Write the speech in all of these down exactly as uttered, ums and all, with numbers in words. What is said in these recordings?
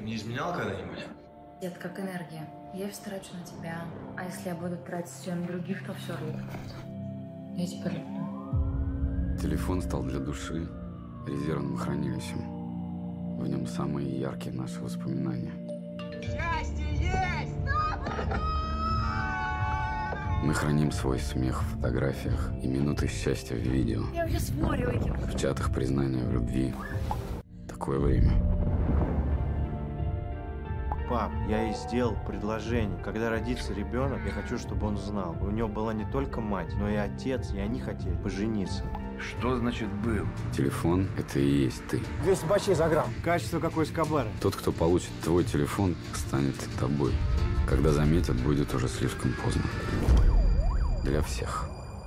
Ты мне изменял когда-нибудь? Дед, как энергия. Я все трачу на тебя, а если я буду тратить все на других, то все рухнет. Я тебя люблю. Телефон стал для души резервным хранилищем. В нем самые яркие наши воспоминания. Счастье есть! Мы храним свой смех в фотографиях и минуты счастья в видео. Я уже смотрю этим. В чатах признания в любви. Такое время. Пап, я ей сделал предложение. Когда родится ребенок, я хочу, чтобы он знал. У него была не только мать, но и отец, и они хотели пожениться. Что значит был? Телефон — это и есть ты. двести бачей за грамм. Качество как у Эскобара. Тот, кто получит твой телефон, станет тобой. Когда заметят, будет уже слишком поздно. Для всех.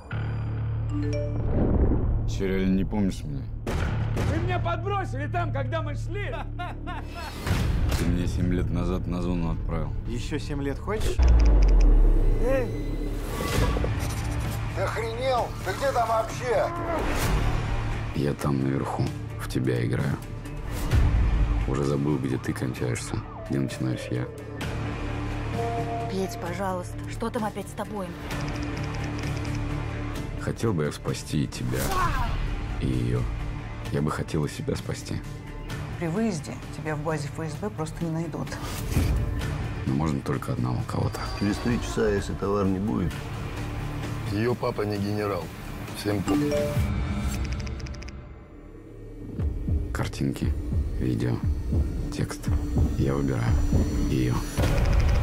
Че, реально не помнишь меня? Вы меня подбросили там, когда мы шли! Ты меня семь лет назад на зону отправил. Еще семь лет хочешь? Эй! Ты охренел? Ты где там вообще? Я там наверху, в тебя играю. Уже забыл, где ты кончаешься, где начинаюсь я. Петь, пожалуйста, что там опять с тобой? Хотел бы я спасти и тебя, и ее. Я бы хотела себя спасти. При выезде тебя в базе эф эс бэ просто не найдут. Но можно только одного кого-то. Через три часа, если товар не будет. Ее папа не генерал. Всем по... Картинки, видео, текст. Я выбираю ее.